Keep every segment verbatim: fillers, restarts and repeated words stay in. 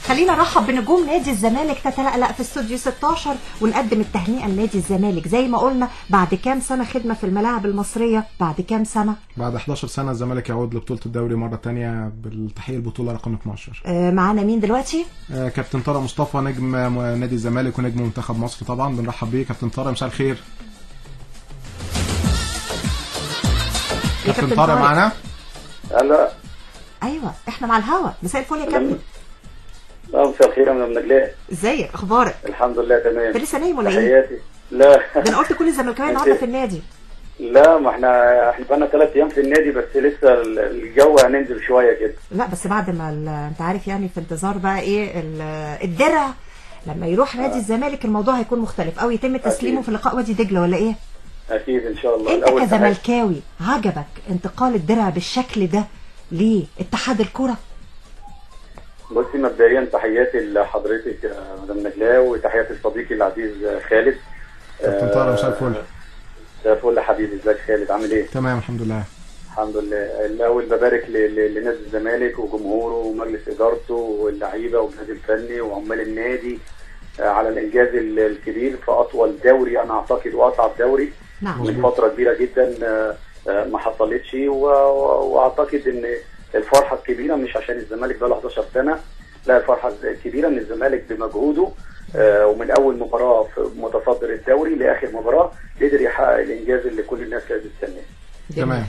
خلينا نرحب بنجوم نادي الزمالك تتلألأ في استوديو ستاشر ونقدم التهنئه لنادي الزمالك زي ما قلنا بعد كام سنه خدمه في الملاعب المصريه. بعد كام سنه؟ بعد حداشر سنه الزمالك يعود لبطوله الدوري مره ثانيه بالتحقيق البطوله رقم اتناشر. آه معانا مين دلوقتي؟ آه كابتن طارق مصطفى نجم نادي الزمالك ونجم منتخب مصر. طبعا بنرحب بيه كابتن طارق، مساء الخير. كابتن طارق معانا؟ هلا. ايوه احنا مع الهوا. مساء الفل يا كابتن. اه مساء الخير يا مدام نجلاء. ازيك؟ اخبارك؟ الحمد لله تمام. انت لسه نايم ولا ايه؟ تحياتي. لا ده انا قلت كل الزملكاويه النهارده في النادي. لا ما احنا احنا بقالنا ثلاث ايام في النادي، بس لسه الجو هننزل شويه كده. لا بس بعد ما انت عارف يعني في انتظار بقى ايه الدرع لما يروح نادي آه. الزمالك الموضوع هيكون مختلف او يتم تسليمه أكيد. في لقاء وادي دجله ولا ايه؟ اكيد ان شاء الله. انت كزملكاوي عجبك انتقال الدرع بالشكل ده لاتحاد الكره؟ بصي مبدئيا تحياتي لحضرتك يا مدام نجلاء وتحياتي لصديقي العزيز خالد. كابتن طارق مساء الفل. مساء الفل يا حبيبي. ازيك خالد؟ عامل ايه؟ تمام الحمد لله. الحمد لله. الاول ببارك لنادي الزمالك وجمهوره ومجلس ادارته واللعيبه والجهاز الفني وعمال النادي على الانجاز الكبير في اطول دوري انا اعتقد واصعب دوري نعم. من فتره كبيره جدا ما حصلتش، واعتقد ان الفرحه الكبيره مش عشان الزمالك بقى له حداشر سنه، لا الفرحه الكبيره ان الزمالك بمجهوده ومن اول مباراه في متصدر الدوري لاخر مباراه قدر يحقق الانجاز اللي كل الناس كانت بتستناه. تمام.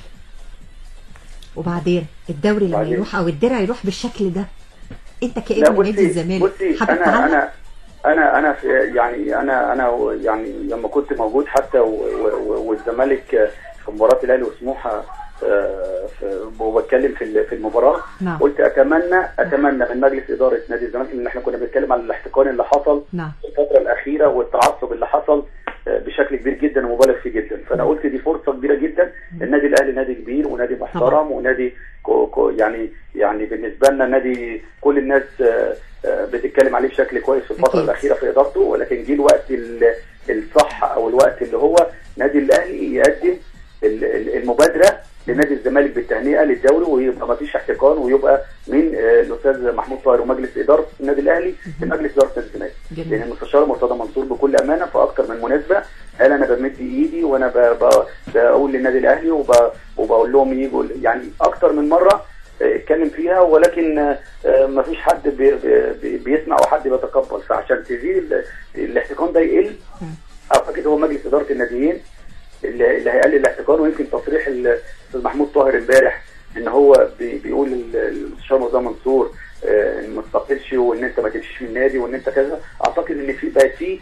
وبعدين الدوري لما يروح او الدرع يروح بالشكل ده انت كابن نادي الزمالك بصي انا انا انا انا في يعني انا انا يعني لما كنت موجود حتى والزمالك في مباراه الاهلي وسموحه وبتكلم في في المباراه نعم. قلت اتمنى اتمنى من مجلس اداره نادي الزمالك، ان احنا كنا بنتكلم على الاحتقان اللي حصل نعم. في الفتره الاخيره والتعصب اللي حصل بشكل كبير جدا ومبالغ فيه جدا، فانا قلت دي فرصه كبيره جدا. النادي الاهلي نادي كبير ونادي محترم ونادي كو كو يعني يعني بالنسبه لنا نادي كل الناس بتتكلم عليه بشكل كويس في الفتره أكيد. الاخيره في ادارته، ولكن جه الوقت الصح او الوقت اللي هو نادي الاهلي يقدم المبادره لنادي الزمالك بالتهنئه للدوري، ويبقى ما فيش احتقان، ويبقى من الاستاذ محمود طاهر ومجلس اداره النادي الاهلي لمجلس اداره نادي الزمالك. لان المستشار مرتضى منصور بكل امانه في اكثر من مناسبه قال انا بمد ايدي وانا بقول للنادي الاهلي وبقول لهم يجوا، يعني اكثر من مره اتكلم فيها، ولكن ما فيش حد بي بي بيسمع وحد بيتقبل، فعشان تزيد الاحتقان ده يقل اعتقد هو مجلس اداره الناديين اللي هيقلل الاحتقان. ويمكن تصريح الاستاذ محمود طاهر امبارح ان هو بي بيقول للمستشار مرتضى منصور ان ما تستقلش وان انت ما تمشيش من النادي وان انت كذا، اعتقد ان في بقت في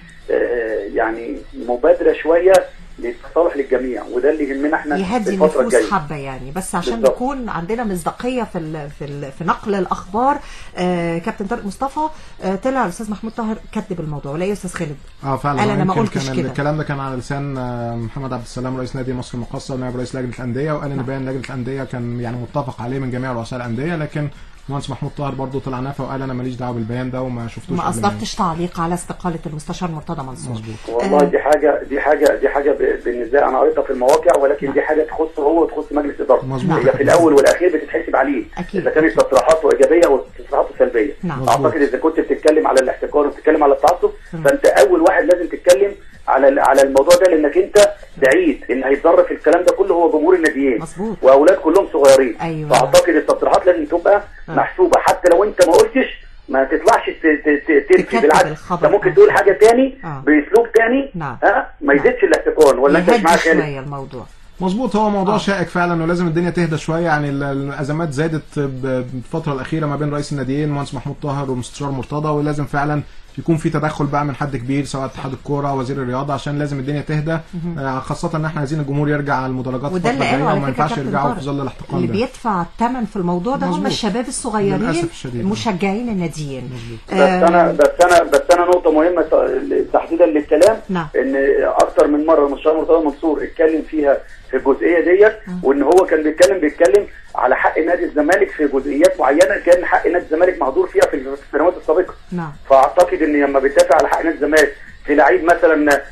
يعني مبادره شويه للتصالح للجميع، وده اللي يهمنا احنا يهدي النفوس حبه يعني، بس عشان بالضبط. نكون عندنا مصداقيه في ال في ال في نقل الاخبار. آه كابتن طارق مصطفى آه طلع الاستاذ محمود طاهر كتب الموضوع ولا ايه يا استاذ خالد؟ اه فعلا. قال انا ما قلتش كده. الكلام ده كان على لسان محمد عبد السلام رئيس نادي مصر المقاصه ونائب رئيس لجنه الانديه، وقال ان بيان لجنه الانديه كان يعني متفق عليه من جميع رؤساء الانديه، لكن المهندس محمود طاهر برضه طلع نافى وقال انا ماليش دعوه بالبيان ده وما شفتوش. ما اصدرتش تعليق على استقاله المستشار مرتضى منصور. مظبوط. والله دي حاجه دي حاجه دي حاجه بالنسبه انا قريتها في المواقع، ولكن دي حاجه تخصه هو وتخص مجلس ادارته. هي في الاول والاخير بتتحسب عليه اذا كانت تصريحاته ايجابيه او تصريحاته سلبيه. نعم. اعتقد اذا كنت بتتكلم على الاحتكار وبتتكلم على التعصب فانت اول واحد لازم تتكلم على على الموضوع ده، لانك انت بعيد ان هيتضرر في الكلام ده كله هو جمهور الناديين واولاد كلهم صغيرين. أيوة. فاعتقد التصريحات لازم تبقى أه. محسوبه، حتى لو انت ما قلتش ما تطلعش تنفي، بالعكس انت ممكن تقول حاجه تاني أه. باسلوب تاني نعم. ها ما يزيدش الاحتقان. ولا انت مش معايا خالد؟ الموضوع مظبوط. هو موضوع آه. شائك فعلا ولازم الدنيا تهدى شويه، يعني الازمات زادت بالفتره الاخيره ما بين رئيس الناديين المهندس محمود طاهر والمستشار مرتضى، ولازم فعلا يكون في تدخل بقى من حد كبير سواء اتحاد الكوره وزير الرياضه عشان لازم الدنيا تهدى، آه خاصه ان احنا عايزين الجمهور يرجع على المدرجات الفتره الجايه وما ينفعش يرجعوا في ظل الاحتقان اللي ده. بيدفع الثمن في الموضوع ده هم الشباب الصغيرين مشجعين الناديين. بس انا بس انا بس انا نقطه مهمه تحديدا للكلام نعم. ان اكتر من مره المستشار مرتضى منصور اتكلم فيها في الجزئيه ديت، وان هو كان بيتكلم بيتكلم على حق نادي الزمالك في جزئيات معينه كان حق نادي الزمالك مهدور فيها في السنوات السابقه. نعم. فاعتقد ان لما بيدافع على حق نادي الزمالك في لعيب مثلا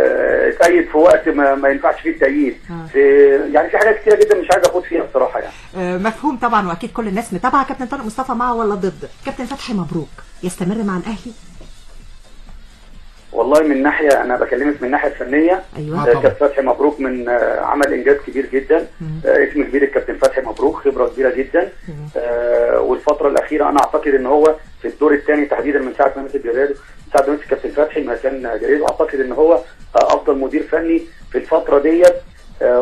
اتأيد في وقت ما, ما ينفعش فيه التأييد، في يعني في حاجات كتيره جدا مش عايز اخد فيها بصراحه يعني. مفهوم طبعا، واكيد كل الناس متابعه. كابتن طارق مصطفى مع ولا ضد كابتن فتحي مبروك يستمر مع الاهلي؟ والله من ناحيه، انا بكلمك من الناحيه الفنيه. ايوه كابتن فتحي مبروك، من عمل انجاز كبير جدا. اسم كبير الكابتن فتحي مبروك، خبره كبيره جدا. آه والفتره الاخيره انا اعتقد ان هو في الدور الثاني تحديدا من ساعه ما مسك جريدو، من ساعه ما مسك كابتن فتحي مكان جريدو، اعتقد ان هو افضل مدير فني في الفتره ديت. آه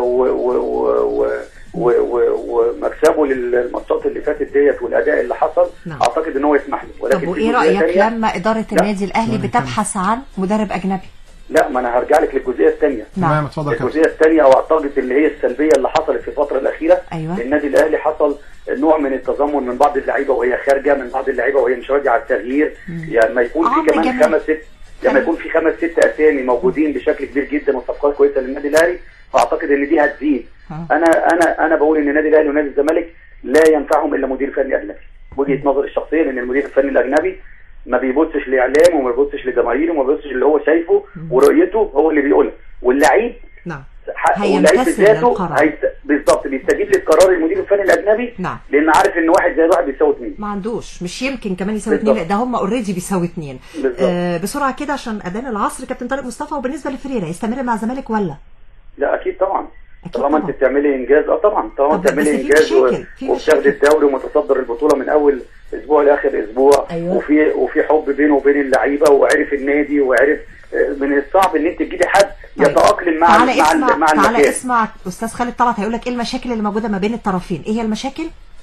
ومكسبه للماتشات اللي فاتت ديت والاداء اللي حصل، نعم. اعتقد ان هو يسمح له. ولكن طب وايه رايك لما اداره النادي الاهلي بتبحث عن مدرب اجنبي؟ لا، ما انا هرجع لك للجزئيه الثانيه. نعم اتفضل. الجزئيه الثانيه واعتقد اللي هي السلبيه اللي حصلت في الفتره الاخيره. أيوة. النادي الاهلي حصل نوع من التذمر من بعض اللعيبه وهي خارجه، من بعض اللعيبه وهي مش راضيه على التغيير. يعني ما يكون في كمان خمس ست لما يكون في خمس ست اسامي موجودين بشكل كبير جدا وصفقات كويسه للنادي الاهلي، فاعتقد ان دي هتزيد. انا انا انا بقول ان النادي الاهلي ونادي الزمالك لا ينفعهم الا مدير فني اجنبي. وجهه نظري الشخصيه ان المدير الفني الاجنبي ما بيبصش لاعلام وما بيبصش لجماهير وما بيبصش اللي هو شايفه ورؤيته هو اللي بيقولها، واللعيب نعم هيمتثل للقرار هيست... بالظبط بيستجيب للقرار المدير الفني الاجنبي. نعم. لان عارف ان واحد زائد واحد بيساوي اثنين. ما عندوش، مش يمكن كمان يساوي اثنين، لا ده هم اوريدي بيساوي اثنين. آه بسرعه كده عشان اذان العصر، كابتن طارق مصطفى، وبالنسبه لفريرة يستمر مع الزمالك ولا؟ لا اكيد طبعا، طالما انت بتعملي انجاز. اه طبعا طالما بتعملي انجاز وبتاخدي الدوري ومتصدر البطوله من اول اسبوع لاخر اسبوع. أيوة. وفي وفي حب بينه وبين اللعيبه، وعرف النادي وعرف. من الصعب ان انت تجيبي حد يتاقلم مع تعالى مع اسمع مع تعالى اسمع استاذ خالد طلعت هيقول لك ايه المشاكل اللي موجوده ما بين الطرفين. ايه هي المشاكل؟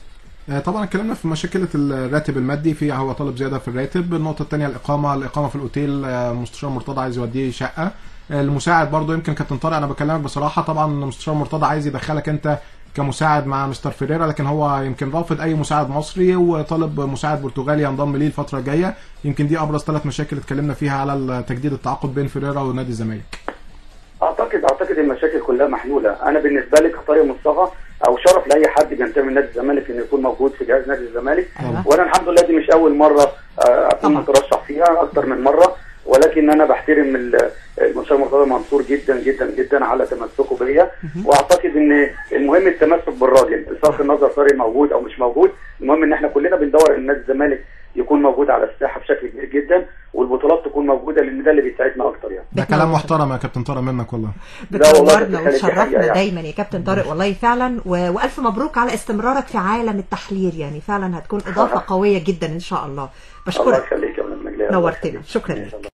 طبعا اتكلمنا في مشكله الراتب المادي، في هو طالب زياده في الراتب. النقطه الثانيه الاقامه الاقامه في الاوتيل، مستشار مرتضى عايز يوديه شقه. المساعد برضو يمكن كابتن طارق، انا بكلمك بصراحه، طبعا مستشار مرتضى عايز يدخلك انت كمساعد مع مستر فيريرا، لكن هو يمكن رافض اي مساعد مصري وطالب مساعد برتغالي ينضم ليه الفتره الجايه. يمكن دي ابرز ثلاث مشاكل اتكلمنا فيها على تجديد التعاقد بين فيريرا ونادي الزمالك. اعتقد اعتقد المشاكل كلها محلوله. انا بالنسبه لي كطارق مصطفى او شرف لاي حد بينتمي لنادي الزمالك انه يكون موجود في جهاز نادي الزمالك. أه. وانا الحمد لله دي مش اول مره اكون مترشح فيها، اكثر من مره، ولكن انا بحترم المستشار مرتضى منصور جدا جدا جدا على تمسكه بيا. واعتقد ان المهم التمسك بالراجل، بصرف النظر طارق موجود او مش موجود، المهم ان احنا كلنا بندور ان نادي الزمالك يكون موجود على الساحه بشكل كبير جدا، والبطولات تكون موجوده، لان ده اللي بيساعدنا اكتر. يعني ده كلام محترم يا كابتن طارق منك والله. بتنورنا وتشرفنا دايما يا كابتن طارق والله فعلا، والف مبروك على استمرارك في عالم التحليل، يعني فعلا هتكون اضافه قويه جدا ان شاء الله. بشكرك. الله يخليك يا ابن المجلس، نورتنا، شكرا لك.